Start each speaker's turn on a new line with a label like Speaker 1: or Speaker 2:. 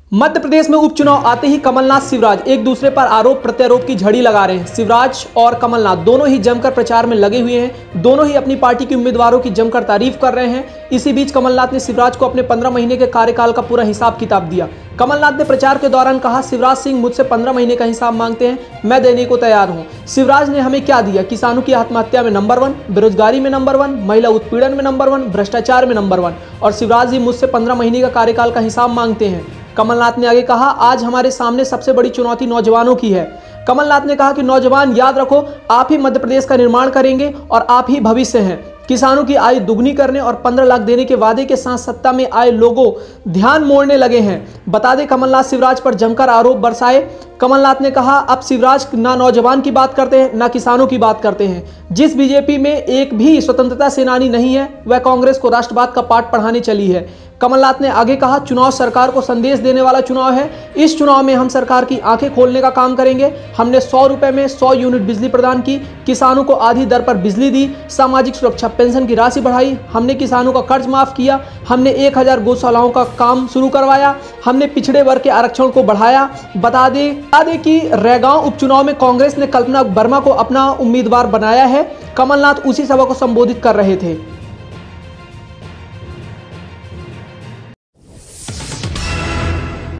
Speaker 1: मध्य प्रदेश में उपचुनाव आते ही कमलनाथ शिवराज एक दूसरे पर आरोप प्रत्यारोप की झड़ी लगा रहे हैं। शिवराज और कमलनाथ दोनों ही जमकर प्रचार में लगे हुए हैं। दोनों ही अपनी पार्टी के उम्मीदवारों की जमकर तारीफ कर रहे हैं। इसी बीच कमलनाथ ने शिवराज को अपने 15 महीने के कार्यकाल का पूरा हिसाब किताब दिया। कमलनाथ ने प्रचार के दौरान कहा, शिवराज सिंह मुझसे 15 महीने का हिसाब मांगते हैं, मैं देने को तैयार हूं। शिवराज ने हमें क्या दिया? किसानों की आत्महत्या में नंबर 1, बेरोजगारी में नंबर 1, महिला उत्पीड़न में नंबर 1, भ्रष्टाचार में नंबर 1। और शिवराज जी मुझसे 15 महीने का कार्यकाल का हिसाब मांगते हैं। कमलनाथ ने आगे कहा, आज हमारे सामने सबसे बड़ी चुनौती नौजवानों की है। कमलनाथ ने कहा कि नौजवान याद रखो, आप ही मध्य प्रदेश का निर्माण करेंगे और आप ही भविष्य हैं। किसानों की आय दुगनी करने और 15 लाख देने के वादे के साथ सत्ता में आए लोगों ध्यान मोड़ने लगे हैं। बता दें, कमलनाथ शिवराज पर जमकर आरोप बरसाए। कमलनाथ ने कहा, अब शिवराज ना नौजवान की बात करते हैं ना किसानों की बात करते हैं। जिस बीजेपी में एक भी स्वतंत्रता सेनानी नहीं है, वह कांग्रेस को राष्ट्रवाद का पाठ पढ़ाने चली है। कमलनाथ ने आगे कहा, चुनाव सरकार को संदेश देने वाला चुनाव है। इस चुनाव में हम सरकार की आंखें खोलने का काम करेंगे। हमने 100 रुपए में 100 यूनिट बिजली प्रदान की, किसानों को आधी दर पर बिजली दी, सामाजिक सुरक्षा पेंशन की राशि बढ़ाई, हमने किसानों का कर्ज माफ किया, हमने 1000 गौशालाओं का काम शुरू करवाया, हमने पिछड़े वर्ग के आरक्षण को बढ़ाया। बता दें कि रैगांव उपचुनाव में कांग्रेस ने कल्पना वर्मा को अपना उम्मीदवार बनाया है। कमलनाथ उसी सभा को संबोधित कर रहे थे।